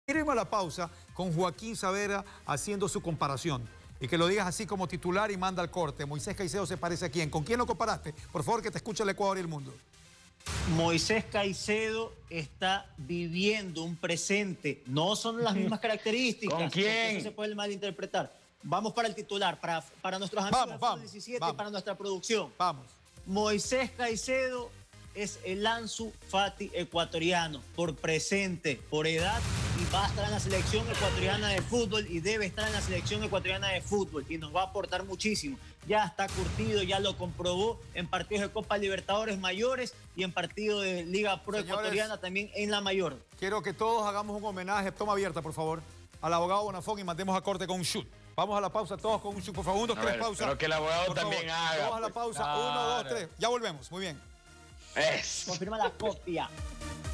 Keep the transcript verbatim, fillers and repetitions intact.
Iremos a la pausa con Joaquín Saavedra haciendo su comparación. Y que lo digas así como titular y manda al corte. Moisés Caicedo se parece a quién. ¿Con quién lo comparaste? Por favor, que te escuche el Ecuador y el mundo. Moisés Caicedo está viviendo un presente. No son las mismas características. ¿Con quién? Eso se puede malinterpretar. Vamos para el titular, para, para nuestros amigos Vamos, del vamos, Fútbol diecisiete vamos. y para nuestra producción. Vamos. Moisés Caicedo es el Ansu Fati ecuatoriano, por presente, por edad, y va a estar en la selección ecuatoriana de fútbol y debe estar en la selección ecuatoriana de fútbol y nos va a aportar muchísimo. Ya está curtido, ya lo comprobó en partidos de Copa Libertadores mayores y en partidos de Liga Pro Señores, ecuatoriana también en la mayor. Quiero que todos hagamos un homenaje, toma abierta por favor, al abogado Bonafón y mandemos a corte con un shoot. Vamos a la pausa todos con un shoot, por favor, un, dos, A tres, ver, pausa. pero que el abogado Por también favor. haga, Vamos a la pues, pausa, claro. uno, dos, tres. Ya volvemos, muy bien. Es. Confirma la copia.